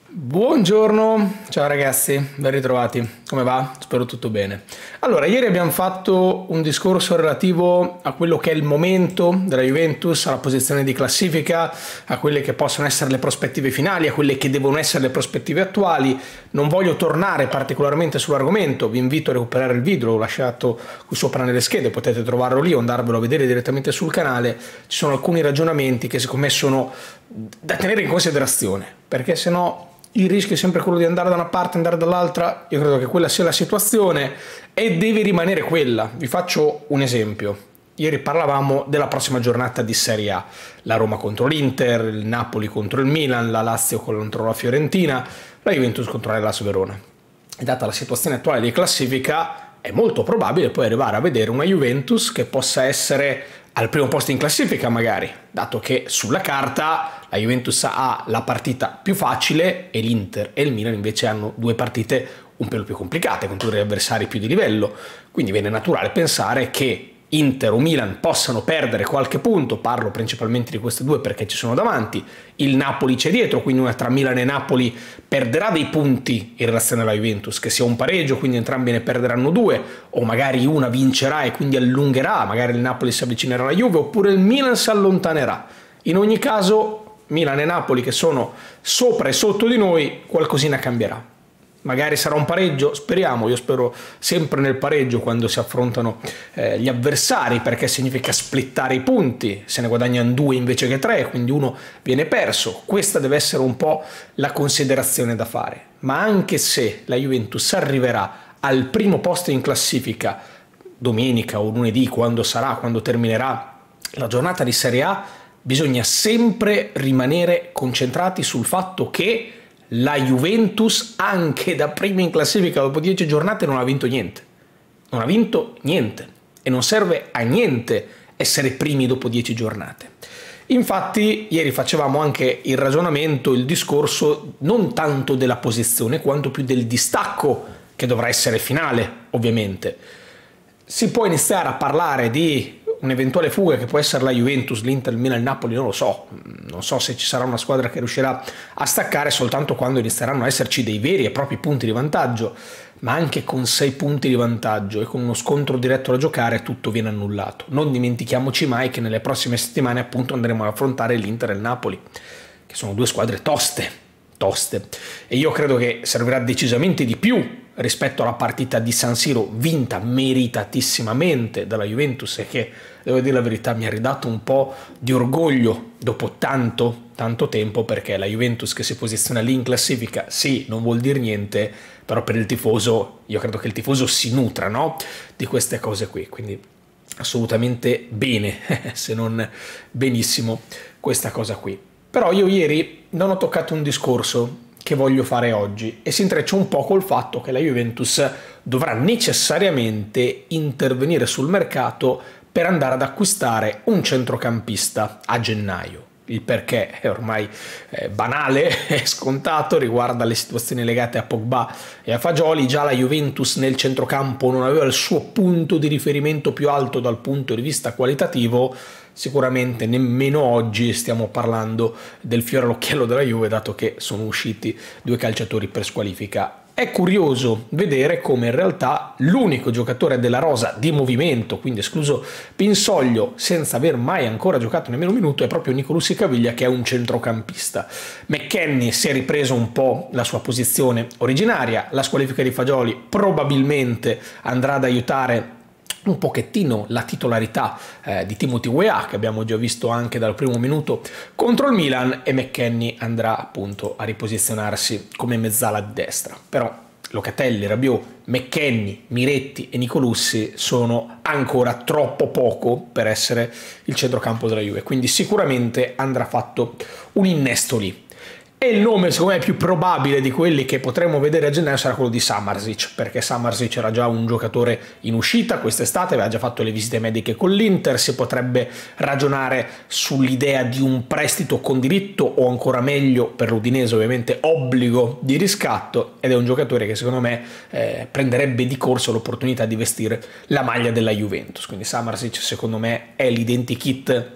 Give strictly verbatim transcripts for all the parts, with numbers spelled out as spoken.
Buongiorno, ciao ragazzi, ben ritrovati, come va? Spero tutto bene. Allora, ieri abbiamo fatto un discorso relativo a quello che è il momento della Juventus, alla posizione di classifica, a quelle che possono essere le prospettive finali, a quelle che devono essere le prospettive attuali. Non voglio tornare particolarmente sull'argomento, vi invito a recuperare il video, l'ho lasciato qui sopra nelle schede, potete trovarlo lì o andarvelo a vedere direttamente sul canale. Ci sono alcuni ragionamenti che secondo me sono da tenere in considerazione, perché sennò il rischio è sempre quello di andare da una parte e andare dall'altra. Io credo che quella sia la situazione e deve rimanere quella. Vi faccio un esempio. Ieri parlavamo della prossima giornata di Serie A. La Roma contro l'Inter, il Napoli contro il Milan, la Lazio contro la Fiorentina, la Juventus contro l'Hellas Verona. E data la situazione attuale di classifica, è molto probabile poi arrivare a vedere una Juventus che possa essere al primo posto in classifica magari, dato che sulla carta la Juventus ha la partita più facile e l'Inter e il Milan invece hanno due partite un pelo più complicate, con due avversari più di livello, quindi viene naturale pensare che Inter o Milan possano perdere qualche punto, parlo principalmente di queste due perché ci sono davanti, il Napoli c'è dietro, quindi una tra Milan e Napoli perderà dei punti in relazione alla Juventus, che sia un pareggio, quindi entrambi ne perderanno due, o magari una vincerà e quindi allungherà, magari il Napoli si avvicinerà alla Juve, oppure il Milan si allontanerà. In ogni caso, Milan e Napoli che sono sopra e sotto di noi, qualcosina cambierà. Magari sarà un pareggio, speriamo, io spero sempre nel pareggio quando si affrontano eh, gli avversari, perché significa splittare i punti, se ne guadagnano due invece che tre, quindi uno viene perso. Questa deve essere un po' la considerazione da fare. Ma anche se la Juventus arriverà al primo posto in classifica domenica o lunedì, quando sarà, quando terminerà la giornata di Serie A, bisogna sempre rimanere concentrati sul fatto che la Juventus anche da prima in classifica dopo dieci giornate non ha vinto niente. Non ha vinto niente e non serve a niente essere primi dopo dieci giornate. Infatti ieri facevamo anche il ragionamento, il discorso non tanto della posizione quanto più del distacco che dovrà essere finale, ovviamente. Si può iniziare a parlare di un'eventuale fuga che può essere la Juventus, l'Inter, il Milan, il Napoli, non lo so. Non so se ci sarà una squadra che riuscirà a staccare soltanto quando inizieranno a esserci dei veri e propri punti di vantaggio, ma anche con sei punti di vantaggio e con uno scontro diretto da giocare tutto viene annullato. Non dimentichiamoci mai che nelle prossime settimane appunto andremo ad affrontare l'Inter e il Napoli, che sono due squadre toste, toste. E io credo che servirà decisamente di più rispetto alla partita di San Siro, vinta meritatissimamente dalla Juventus e che, devo dire la verità, mi ha ridato un po' di orgoglio dopo tanto, tanto tempo, perché la Juventus che si posiziona lì in classifica, sì, non vuol dire niente, però per il tifoso, io credo che il tifoso si nutra, no? Di queste cose qui, quindi assolutamente bene, se non benissimo, questa cosa qui. Però io ieri non ho toccato un discorso che voglio fare oggi e si intreccia un po' col fatto che la Juventus dovrà necessariamente intervenire sul mercato per andare ad acquistare un centrocampista a gennaio. Il perché è ormai eh, banale, è scontato, riguarda le situazioni legate a Pogba e a Fagioli. Già la Juventus nel centrocampo non aveva il suo punto di riferimento più alto dal punto di vista qualitativo. Sicuramente nemmeno oggi stiamo parlando del fiore all'occhiello della Juve, dato che sono usciti due calciatori per squalifica. È curioso vedere come in realtà l'unico giocatore della rosa di movimento, quindi escluso Pinsoglio, senza aver mai ancora giocato nemmeno un minuto, è proprio Nicolussi Caviglia, che è un centrocampista. McKennie si è ripreso un po' la sua posizione originaria, la squalifica di Fagioli probabilmente andrà ad aiutare un pochettino la titolarità eh, di Timothy Weah, che abbiamo già visto anche dal primo minuto contro il Milan, e McKennie andrà appunto a riposizionarsi come mezzala di destra. Però Locatelli, Rabiot, McKennie, Miretti e Nicolussi sono ancora troppo poco per essere il centrocampo della Juve, quindi sicuramente andrà fatto un innesto lì. E il nome secondo me più probabile di quelli che potremmo vedere a gennaio sarà quello di Samardžić, perché Samardžić era già un giocatore in uscita quest'estate, aveva già fatto le visite mediche con l'Inter, si potrebbe ragionare sull'idea di un prestito con diritto o ancora meglio per l'Udinese ovviamente obbligo di riscatto, ed è un giocatore che secondo me eh, prenderebbe di corso l'opportunità di vestire la maglia della Juventus. Quindi Samardžić secondo me è l'identikit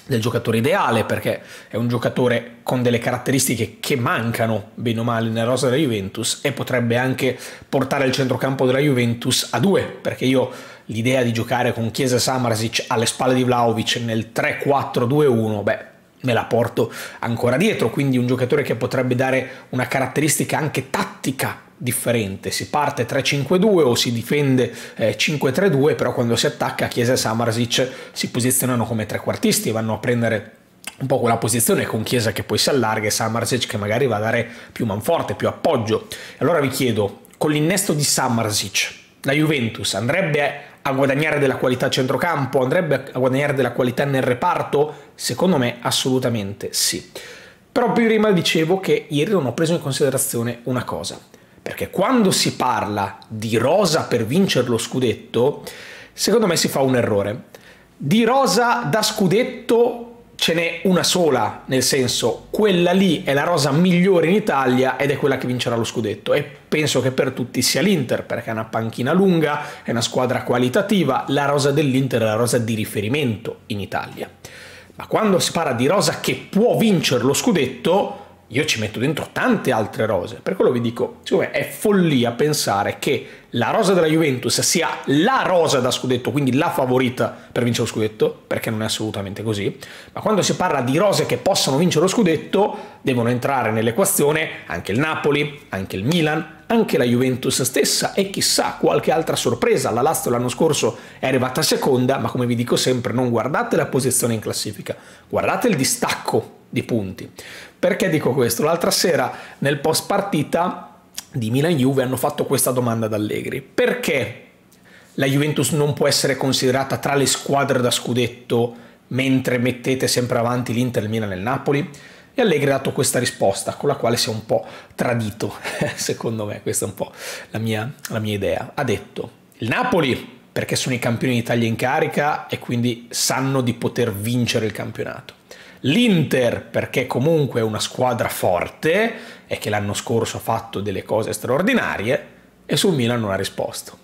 del giocatore ideale, perché è un giocatore con delle caratteristiche che mancano bene o male nella rosa della Juventus, e potrebbe anche portare il centrocampo della Juventus a due, perché io l'idea di giocare con Chiesa e Samardžić alle spalle di Vlahovic nel tre quattro due uno, beh, me la porto ancora dietro. Quindi un giocatore che potrebbe dare una caratteristica anche tattica differente. Si parte tre cinque due o si difende eh, cinque tre due, però quando si attacca Chiesa e Samardžić si posizionano come trequartisti e vanno a prendere un po' quella posizione, con Chiesa che poi si allarga e Samardžić che magari va a dare più manforte, più appoggio. Allora vi chiedo, con l'innesto di Samardžić la Juventus andrebbe a guadagnare della qualità a centrocampo, andrebbe a guadagnare della qualità nel reparto? Secondo me assolutamente sì. Però prima dicevo che ieri non ho preso in considerazione una cosa, perché quando si parla di rosa per vincere lo scudetto, secondo me si fa un errore. Di rosa da scudetto ce n'è una sola, nel senso, quella lì è la rosa migliore in Italia ed è quella che vincerà lo scudetto, e penso che per tutti sia l'Inter, perché è una panchina lunga, è una squadra qualitativa, la rosa dell'Inter è la rosa di riferimento in Italia. Ma quando si parla di rosa che può vincere lo scudetto, io ci metto dentro tante altre rose. Per quello vi dico, secondo me è follia pensare che la rosa della Juventus sia la rosa da scudetto, quindi la favorita per vincere lo scudetto, perché non è assolutamente così. Ma quando si parla di rose che possano vincere lo scudetto, devono entrare nell'equazione anche il Napoli, anche il Milan, anche la Juventus stessa e chissà qualche altra sorpresa. La Lazio l'anno scorso è arrivata seconda, ma come vi dico sempre, non guardate la posizione in classifica, guardate il distacco di punti. Perché dico questo? L'altra sera nel post partita di Milan-Juve hanno fatto questa domanda ad Allegri: perché la Juventus non può essere considerata tra le squadre da scudetto mentre mettete sempre avanti l'Inter, il Milan e il Napoli? E Allegri ha dato questa risposta con la quale si è un po' tradito, secondo me, questa è un po' la mia, la mia idea. Ha detto: il Napoli perché sono i campioni d'Italia in carica e quindi sanno di poter vincere il campionato. L'Inter perché comunque è una squadra forte e che l'anno scorso ha fatto delle cose straordinarie, e sul Milan non ha risposto.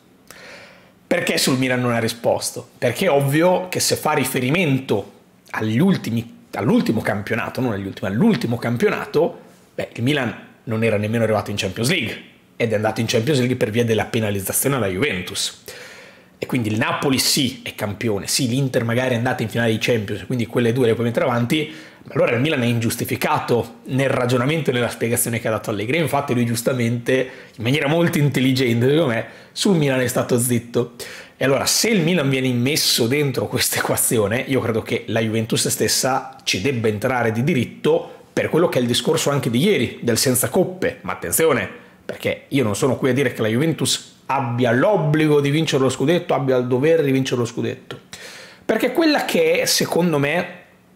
Perché sul Milan non ha risposto? Perché è ovvio che se fa riferimento agli ultimi, all'ultimo campionato, non agli ultimi, all'ultimo campionato, beh, il Milan non era nemmeno arrivato in Champions League ed è andato in Champions League per via della penalizzazione alla Juventus. E quindi il Napoli sì è campione, sì l'Inter magari è andata in finale di Champions, quindi quelle due le puoi mettere avanti, ma allora il Milan è ingiustificato nel ragionamento e nella spiegazione che ha dato Allegri. Infatti lui giustamente, in maniera molto intelligente secondo me, sul Milan è stato zitto. E allora se il Milan viene immesso dentro questa equazione, io credo che la Juventus stessa ci debba entrare di diritto, per quello che è il discorso anche di ieri, del senza coppe. Ma attenzione, perché io non sono qui a dire che la Juventus abbia l'obbligo di vincere lo scudetto, abbia il dovere di vincere lo scudetto, perché quella che è secondo me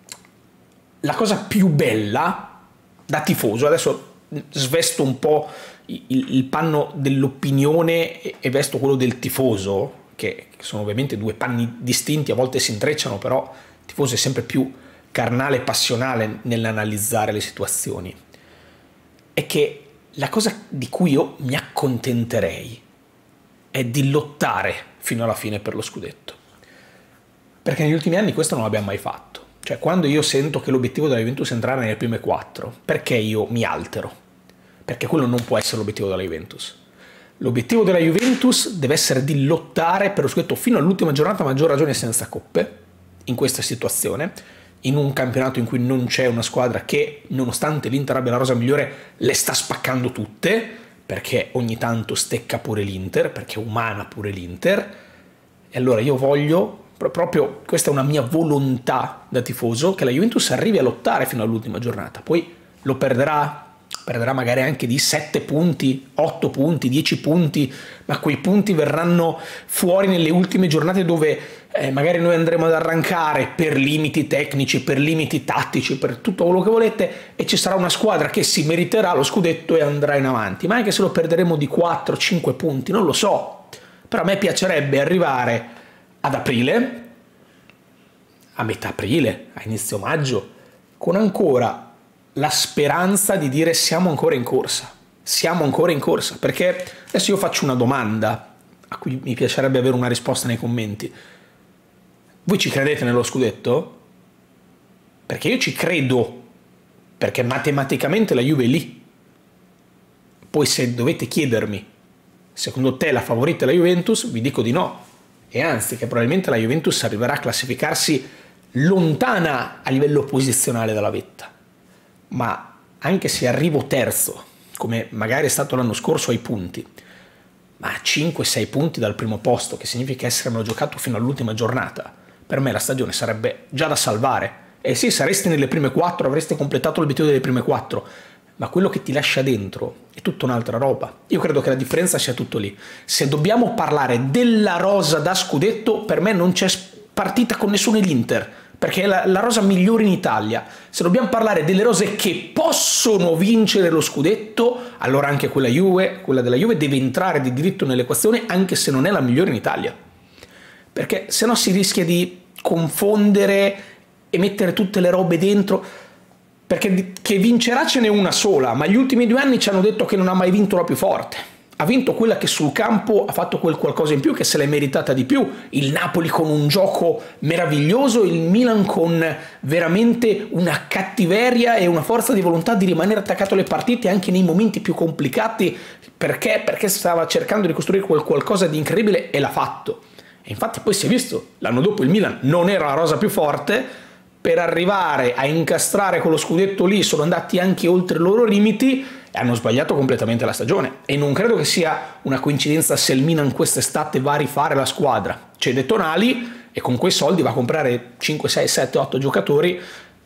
la cosa più bella da tifoso, adesso svesto un po' il, il panno dell'opinione e vesto quello del tifoso, che sono ovviamente due panni distinti, a volte si intrecciano, però il tifoso è sempre più carnale e passionale nell'analizzare le situazioni, è che la cosa di cui io mi accontenterei è di lottare fino alla fine per lo scudetto, perché negli ultimi anni questo non l'abbiamo mai fatto. Cioè, quando io sento che l'obiettivo della Juventus è entrare nelle prime quattro, perché io mi altero? Perché quello non può essere l'obiettivo della Juventus. L'obiettivo della Juventus deve essere di lottare per lo scudetto fino all'ultima giornata, a maggior ragione senza coppe, in questa situazione, in un campionato in cui non c'è una squadra che, nonostante l'Inter abbia la rosa migliore, le sta spaccando tutte, perché ogni tanto stecca pure l'Inter, perché è umana pure l'Inter. E allora io voglio, proprio questa è una mia volontà da tifoso, che la Juventus arrivi a lottare fino all'ultima giornata. Poi lo perderà, perderà magari anche di sette punti, otto punti, dieci punti, ma quei punti verranno fuori nelle ultime giornate dove eh, magari noi andremo ad arrancare per limiti tecnici, per limiti tattici, per tutto quello che volete, e ci sarà una squadra che si meriterà lo scudetto e andrà in avanti. Ma anche se lo perderemo di quattro cinque punti, non lo so, però a me piacerebbe arrivare ad aprile, a metà aprile, a inizio maggio, con ancora la speranza di dire siamo ancora in corsa, siamo ancora in corsa, perché adesso io faccio una domanda a cui mi piacerebbe avere una risposta nei commenti. Voi ci credete nello scudetto? perché io ci credo, perché matematicamente la Juve è lì. Poi se dovete chiedermi, secondo te la favorita è la Juventus, vi dico di no. E anzi, che probabilmente la Juventus arriverà a classificarsi lontana a livello posizionale dalla vetta. Ma anche se arrivo terzo, come magari è stato l'anno scorso ai punti, ma a cinque sei punti dal primo posto, che significa essermelo giocato fino all'ultima giornata, per me la stagione sarebbe già da salvare. E sì, saresti nelle prime quattro, avresti completato l'obiettivo delle prime quattro, ma quello che ti lascia dentro è tutta un'altra roba. Io credo che la differenza sia tutto lì. Se dobbiamo parlare della rosa da scudetto, per me non c'è partita con nessuno l'Inter, perché è la, la rosa migliore in Italia. Se dobbiamo parlare delle rose che possono vincere lo scudetto, allora anche quella Juve, quella della Juve deve entrare di diritto nell'equazione, anche se non è la migliore in Italia. Perché se no si rischia di confondere e mettere tutte le robe dentro, perché che vincerà ce n'è una sola, ma gli ultimi due anni ci hanno detto che non ha mai vinto la più forte. Ha vinto quella che sul campo ha fatto quel qualcosa in più, che se l'è meritata di più. Il Napoli con un gioco meraviglioso, il Milan con veramente una cattiveria e una forza di volontà di rimanere attaccato alle partite anche nei momenti più complicati, perché, perché stava cercando di costruire quel qualcosa di incredibile e l'ha fatto. E infatti poi si è visto, l'anno dopo il Milan non era la rosa più forte, per arrivare a incastrare quello scudetto lì sono andati anche oltre i loro limiti e hanno sbagliato completamente la stagione. E non credo che sia una coincidenza se il Milan quest'estate va a rifare la squadra. Cede Tonali e con quei soldi va a comprare cinque, sei, sette, otto giocatori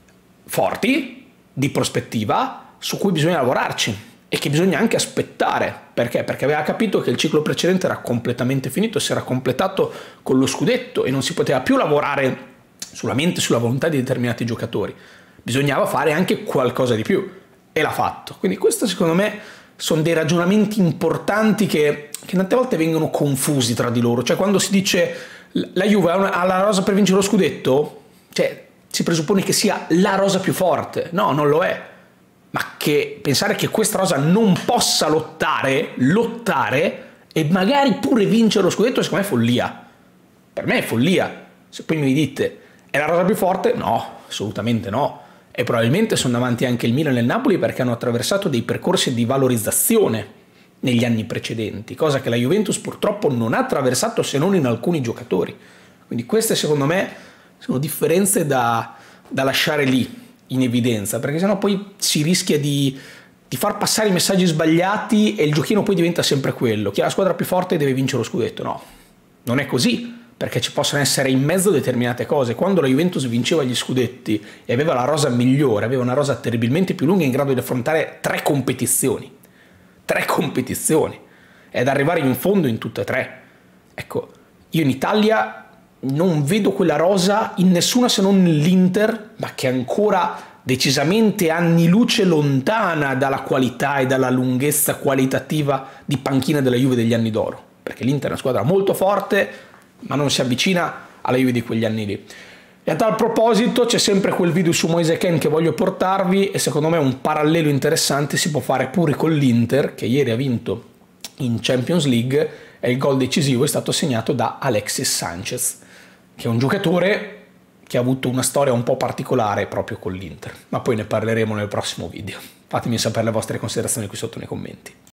forti, di prospettiva, su cui bisogna lavorarci e che bisogna anche aspettare. Perché? Perché aveva capito che il ciclo precedente era completamente finito, si era completato con lo scudetto e non si poteva più lavorare solamente sulla volontà di determinati giocatori. Bisognava fare anche qualcosa di più e l'ha fatto. Quindi questo secondo me sono dei ragionamenti importanti che, che tante volte vengono confusi tra di loro. Cioè quando si dice la Juve ha la rosa per vincere lo scudetto, cioè si presuppone che sia la rosa più forte. No, non lo è. Ma che pensare che questa rosa non possa lottare, lottare e magari pure vincere lo scudetto, secondo me è follia. Per me è follia. Se poi mi dite è la rosa più forte? No, assolutamente no. E probabilmente sono davanti anche il Milan e il Napoli perché hanno attraversato dei percorsi di valorizzazione negli anni precedenti, cosa che la Juventus purtroppo non ha attraversato se non in alcuni giocatori. Quindi queste secondo me sono differenze da, da lasciare lì in evidenza, perché sennò poi si rischia di, di far passare i messaggi sbagliati e il giochino poi diventa sempre quello. Chi ha la squadra più forte deve vincere lo scudetto. No, non è così. Perché ci possono essere in mezzo determinate cose. Quando la Juventus vinceva gli scudetti e aveva la rosa migliore, aveva una rosa terribilmente più lunga in grado di affrontare tre competizioni. Tre competizioni. Ed arrivare in fondo in tutte e tre. Ecco, io in Italia non vedo quella rosa in nessuna se non l'Inter, ma che è ancora decisamente anni luce lontana dalla qualità e dalla lunghezza qualitativa di panchina della Juve degli anni d'oro. Perché l'Inter è una squadra molto forte, ma non si avvicina alla Juve di quegli anni lì. E a tal proposito c'è sempre quel video su Moise Kean che voglio portarvi e secondo me un parallelo interessante si può fare pure con l'Inter, che ieri ha vinto in Champions League e il gol decisivo è stato segnato da Alexis Sanchez, che è un giocatore che ha avuto una storia un po' particolare proprio con l'Inter, ma poi ne parleremo nel prossimo video. Fatemi sapere le vostre considerazioni qui sotto nei commenti.